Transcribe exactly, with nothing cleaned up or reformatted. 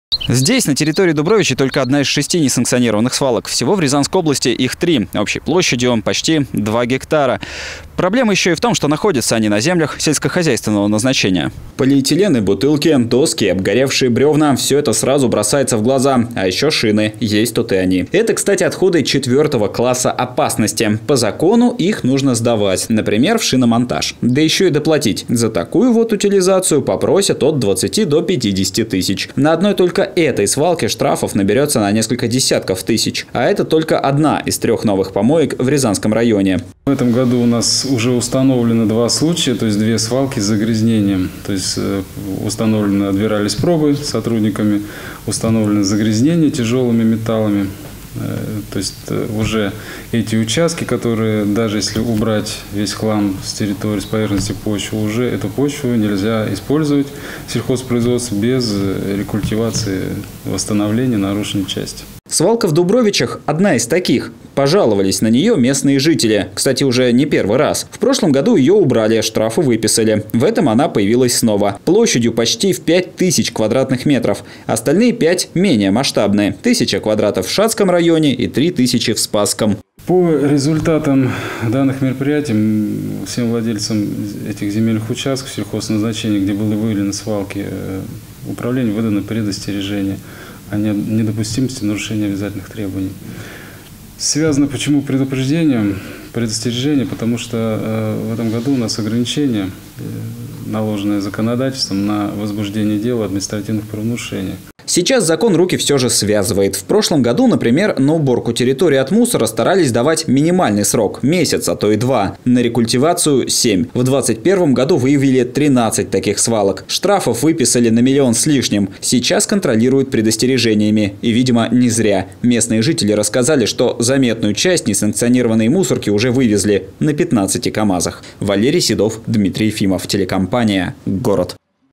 Здесь, на территории Дубровичей, только одна из шести несанкционированных свалок. Всего в Рязанской области их три, общей площадью почти два гектара. Проблема еще и в том, что находятся они на землях сельскохозяйственного назначения. Полиэтилены, бутылки, доски, обгоревшие бревна – все это сразу бросается в глаза. А еще шины. Есть тут и они. Это, кстати, отходы четвертого класса опасности. По закону их нужно сдавать. Например, в шиномонтаж. Да еще и доплатить. За такую вот утилизацию попросят от двадцати до пятидесяти тысяч. На одной только этой свалке штрафов наберется на несколько десятков тысяч. А это только одна из трех новых помоек в Рязанском районе. В этом году у нас уже установлено два случая, то есть две свалки с загрязнением. То есть установлено, отбирались пробы сотрудниками, установлено загрязнение тяжелыми металлами. То есть уже эти участки, которые, даже если убрать весь хлам с территории, с поверхности почвы, уже эту почву нельзя использовать в сельхозпроизводстве без рекультивации, восстановления нарушенной части. Свалка в Дубровичах – одна из таких. Пожаловались на нее местные жители. Кстати, уже не первый раз. В прошлом году ее убрали, штрафы выписали. В этом она появилась снова. Площадью почти в пять тысяч квадратных метров. Остальные пять менее масштабные. Тысяча квадратов в Шацком районе и три тысячи в Спасском. По результатам данных мероприятий всем владельцам этих земельных участков сельхозназначения, где были выявлены свалки, управлению выдано предостережение о недопустимости нарушения обязательных требований. Связано почему предупреждением, предостережение, потому что э, в этом году у нас ограничение, э, наложенное законодательством на возбуждение дела о административных правонарушениях. Сейчас закон руки все же связывает. В прошлом году, например, на уборку территории от мусора старались давать минимальный срок – месяц, а то и два. На рекультивацию – семь. В двадцать первом году выявили тринадцать таких свалок. Штрафов выписали на миллион с лишним. Сейчас контролируют предостережениями. И, видимо, не зря. Местные жители рассказали, что заметную часть несанкционированной мусорки уже вывезли на пятнадцати КАМАЗах. Валерий Седов, Дмитрий Ефимов. Телекомпания «Город».